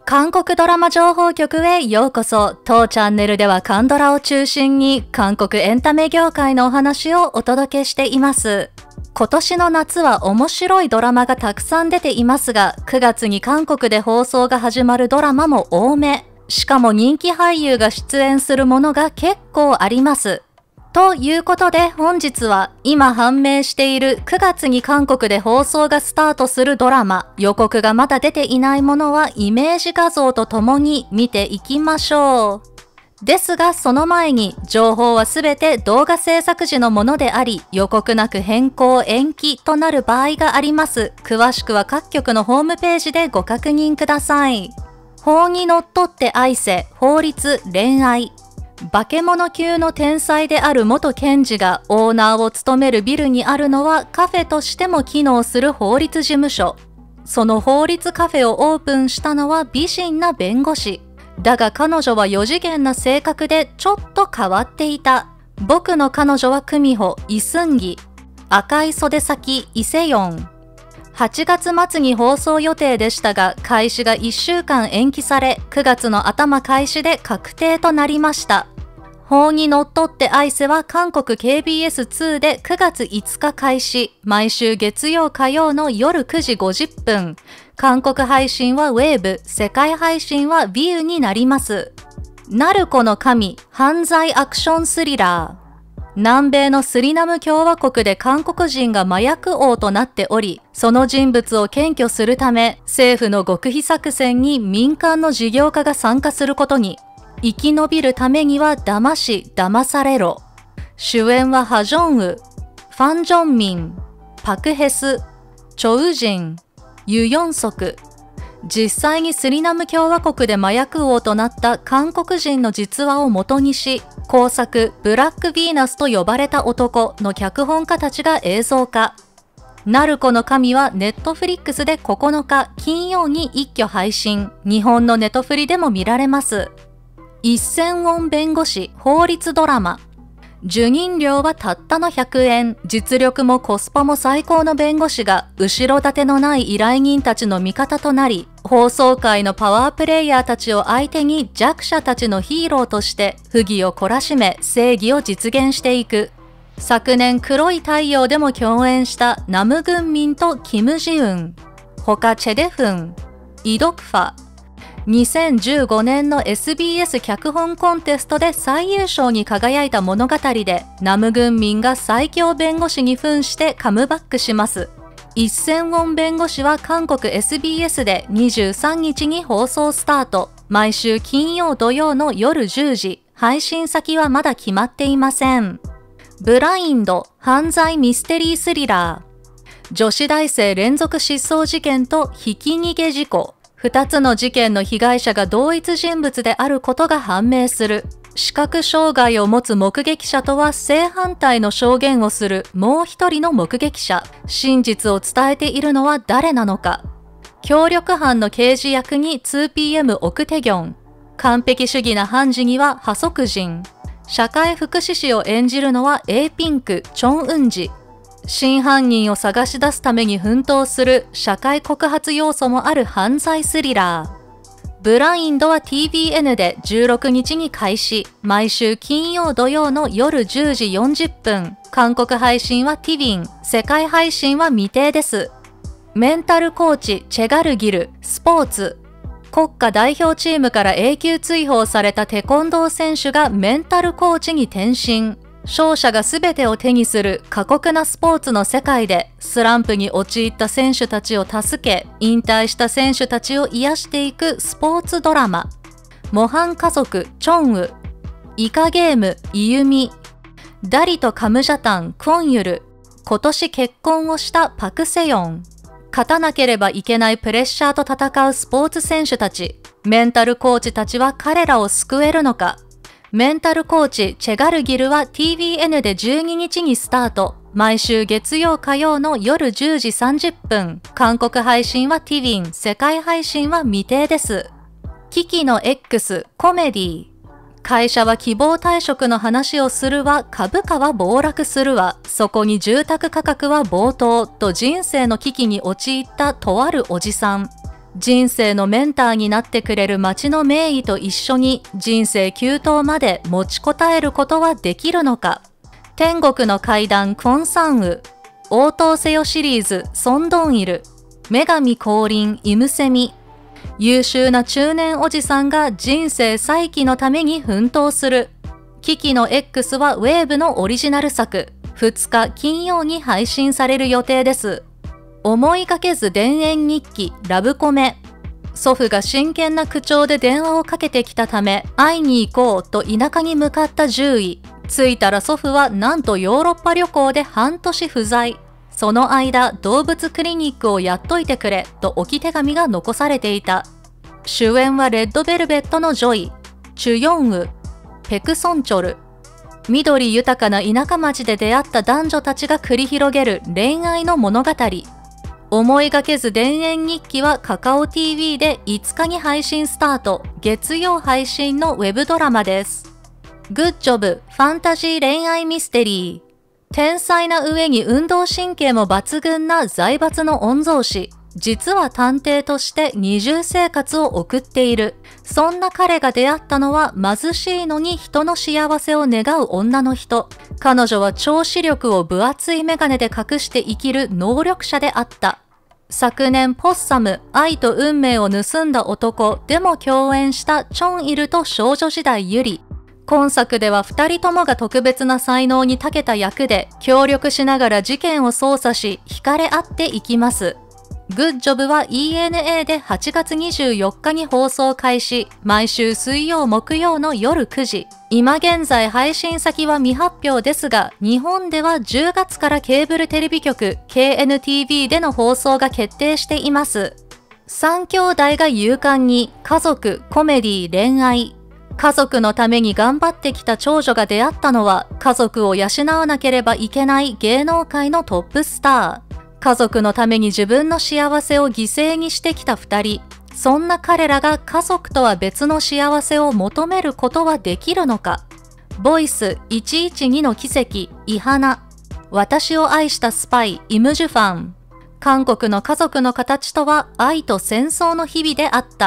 韓国ドラマ情報局へようこそ。当チャンネルでは韓ドラを中心に韓国エンタメ業界のお話をお届けしています。今年の夏は面白いドラマがたくさん出ていますが、9月に韓国で放送が始まるドラマも多め。しかも人気俳優が出演するものが結構あります。ということで本日は今判明している9月に韓国で放送がスタートするドラマ、予告がまだ出ていないものはイメージ画像とともに見ていきましょう。ですがその前に情報はすべて動画制作時のものであり、予告なく変更延期となる場合があります。詳しくは各局のホームページでご確認ください。法にのっとって愛せ、法律、恋愛。化け物級の天才である元検事がオーナーを務めるビルにあるのはカフェとしても機能する法律事務所。その法律カフェをオープンしたのは美人な弁護士。だが彼女は4次元な性格でちょっと変わっていた。僕の彼女はクミホ、イスンギ。赤い袖先、イセヨン。8月末に放送予定でしたが、開始が1週間延期され、9月の頭開始で確定となりました。法にのっとって愛せは韓国 KBS2 で9月5日開始、毎週月曜火曜の夜9時50分。韓国配信はウェーブ、世界配信はビューになります。ナルコの神、犯罪アクションスリラー。南米のスリナム共和国で韓国人が麻薬王となっており、その人物を検挙するため、政府の極秘作戦に民間の事業家が参加することに。生き延びるためには騙し、騙されろ。主演はハジョンウ、ファン・ジョンミン、パク・ヘス、チョウジン、ユ・ヨンソク。実際にスリナム共和国で麻薬王となった韓国人の実話を元にし、後作ブラック・ヴィーナスと呼ばれた男の脚本家たちが映像化。ナルコの神はネットフリックスで9日金曜に一挙配信。日本のネトフリでも見られます。1000ウォン弁護士法律ドラマ。受任料はたったの100円。実力もコスパも最高の弁護士が後ろ盾のない依頼人たちの味方となり、法曹界のパワープレイヤーたちを相手に弱者たちのヒーローとして不義を懲らしめ正義を実現していく。昨年黒い太陽でも共演したナム・グンミンとキム・ジウン。他チェデフン、イドクファ。2015年の SBS 脚本コンテストで最優秀に輝いた物語で、ナム・グンミンが最強弁護士に扮してカムバックします。1000ウォン弁護士は韓国 SBS で23日に放送スタート。毎週金曜土曜の夜10時。配信先はまだ決まっていません。ブラインド、犯罪ミステリースリラー。女子大生連続失踪事件とひき逃げ事故。2つの事件の被害者が同一人物であることが判明する。視覚障害を持つ目撃者とは正反対の証言をするもう一人の目撃者。真実を伝えているのは誰なのか。協力犯の刑事役に 2PM オクテギョン。完璧主義な判事にはハソクジン。社会福祉士を演じるのは A ピンク、チョンウンジ。真犯人を探し出すために奮闘する社会告発要素もある犯罪スリラー。ブラインドは TVN で16日に開始。毎週金曜土曜の夜10時40分。韓国配信は TVN。世界配信は未定です。メンタルコーチチェガルギル、スポーツ。国家代表チームから永久追放されたテコンドー選手がメンタルコーチに転身。勝者が全てを手にする過酷なスポーツの世界で、スランプに陥った選手たちを助け、引退した選手たちを癒していくスポーツドラマ。模範家族、チョンウ。イカゲーム、イユミ。ダリとカムジャタン、クォンユル。今年結婚をしたパクセヨン。勝たなければいけないプレッシャーと戦うスポーツ選手たち。メンタルコーチたちは彼らを救えるのか。メンタルコーチチェガルギルは TVN で12日にスタート。毎週月曜火曜の夜10時30分。韓国配信は TVN、世界配信は未定です。キキの X、コメディ。会社は希望退職の話をするわ、株価は暴落するわ、そこに住宅価格は暴騰と人生の危機に陥ったとあるおじさん。 人生のメンターになってくれる町の名医と一緒に人生急登まで持ちこたえることはできるのか。天国の階段コンサンウ、応答せよシリーズソンドンイル、女神降臨イムセミ。優秀な中年おじさんが人生再起のために奮闘する。キキの X はウェーブのオリジナル作、2日金曜に配信される予定です。思いがけず田園日記ラブコメ。祖父が真剣な口調で電話をかけてきたため会いに行こうと田舎に向かった獣医。着いたら祖父はなんとヨーロッパ旅行で半年不在。その間動物クリニックをやっといてくれと置き手紙が残されていた。主演はレッドベルベットのジョイ、チュヨンウ、ペクソンチョル。緑豊かな田舎町で出会った男女たちが繰り広げる恋愛の物語。思いがけず田園日記はカカオ TV で5日に配信スタート、月曜配信のウェブドラマです。グッジョブ、ファンタジー恋愛ミステリー。天才な上に運動神経も抜群な財閥の御曹司。実は探偵として二重生活を送っている。そんな彼が出会ったのは貧しいのに人の幸せを願う女の人。彼女は超視力を分厚い眼鏡で隠して生きる能力者であった。昨年ポッサム、愛と運命を盗んだ男でも共演したチョンイルと少女時代ユリ。今作では2人ともが特別な才能に長けた役で協力しながら事件を捜査し惹かれ合っていきます。グッジョブは ENA で8月24日に放送開始、毎週水曜木曜の夜9時。今現在配信先は未発表ですが、日本では10月からケーブルテレビ局 KNTV での放送が決定しています。3兄弟が勇敢に家族、コメディ、恋愛。家族のために頑張ってきた長女が出会ったのは、家族を養わなければいけない芸能界のトップスター。家族のために自分の幸せを犠牲にしてきた2人。そんな彼らが家族とは別の幸せを求めることはできるのか。ボイス112の奇跡、イハナ。私を愛したスパイ、イムジュファン。韓国の家族の形とは愛と戦争の日々であった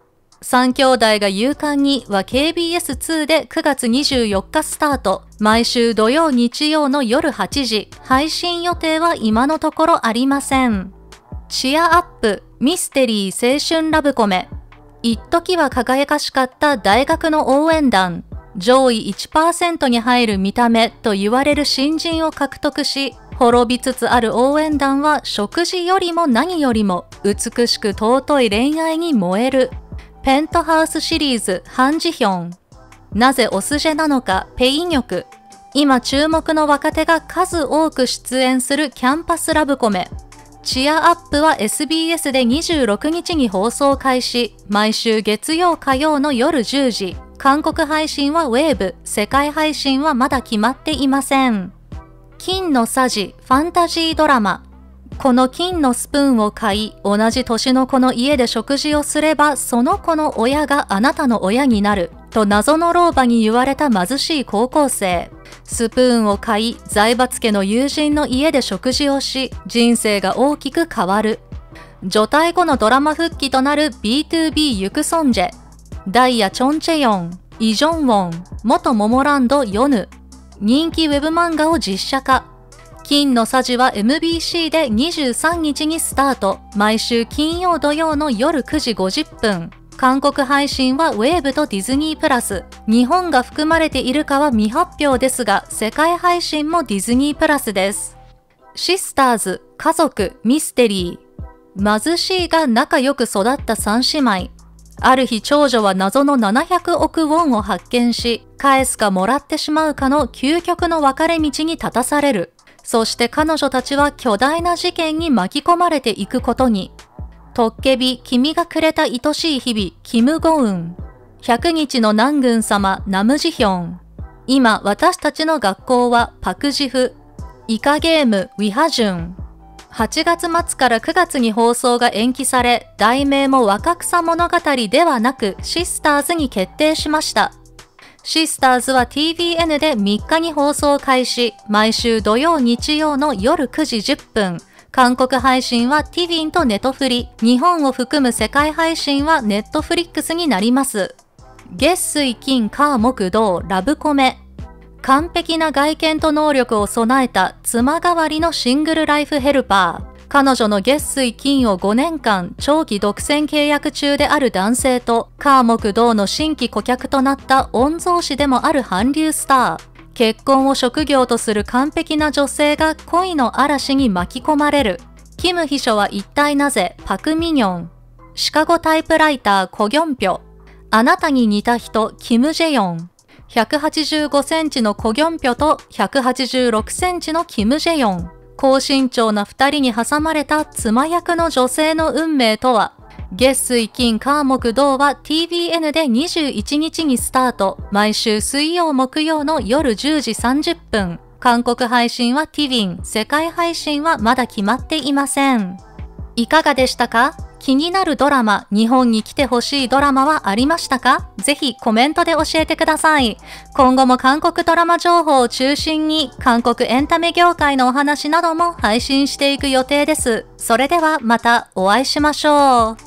。3兄弟が勇敢には KBS2 で9月24日スタート。毎週土曜日曜の夜8時。配信予定は今のところありません。チアアップ、ミステリー青春ラブコメ。一時は輝かしかった大学の応援団。上位 1% に入る見た目と言われる新人を獲得し、滅びつつある応援団は食事よりも何よりも美しく尊い恋愛に燃える。ペントハウスシリーズハンジヒョン。なぜオスジェなのかペイニョク。今注目の若手が数多く出演するキャンパスラブコメ。チアアップは SBS で26日に放送開始。毎週月曜火曜の夜10時。韓国配信はウェーブ。世界配信はまだ決まっていません。金のさじファンタジードラマ。この金のスプーンを買い、同じ年の子の家で食事をすれば、その子の親があなたの親になる、と謎の老婆に言われた貧しい高校生。スプーンを買い、財閥家の友人の家で食事をし、人生が大きく変わる。除隊後のドラマ復帰となる B2B ユクソンジェ。ダイヤ・チョンチェヨン、イ・ジョンウォン、元モモランド・ヨヌ。人気ウェブ漫画を実写化。金のさじは MBC で23日にスタート。毎週金曜土曜の夜9時50分。韓国配信はウェーブとディズニープラス。日本が含まれているかは未発表ですが、世界配信もディズニープラスです。シスターズ、家族、ミステリー。貧しいが仲良く育った3姉妹。ある日長女は謎の700億ウォンを発見し、返すかもらってしまうかの究極の分かれ道に立たされる。そして彼女たちは巨大な事件に巻き込まれていくことに。トッケビ、君がくれた愛しい日々、キム・ゴウン。100日の南軍様、ナムジヒョン。今、私たちの学校はパクジフ。イカゲーム、ウィハジュン。8月末から9月に放送が延期され、題名も若草物語ではなくシスターズに決定しました。シスターズは TVN で3日に放送開始。毎週土曜日曜の夜9時10分。 韓国配信は TVN とネトフリ、日本を含む世界配信はネットフリックスになります。月水金火木土ラブコメ。完璧な外見と能力を備えた妻代わりのシングルライフヘルパー。彼女の月水金を5年間長期独占契約中である男性と火木土の新規顧客となった御曹司でもある韓流スター。結婚を職業とする完璧な女性が恋の嵐に巻き込まれる。キム秘書は一体なぜパクミニョン。シカゴタイプライターコギョンピョ。あなたに似た人キムジェヨン。185センチのコギョンピョと186センチのキムジェヨン。高身長な2人に挟まれた妻役の女性の運命とは。月水金火木土は TVN で21日にスタート。毎週水曜木曜の夜10時30分。韓国配信は TVN、世界配信はまだ決まっていません。いかがでしたか？気になるドラマ、日本に来てほしいドラマはありましたか？ぜひコメントで教えてください。今後も韓国ドラマ情報を中心に韓国エンタメ業界のお話なども配信していく予定です。それではまたお会いしましょう。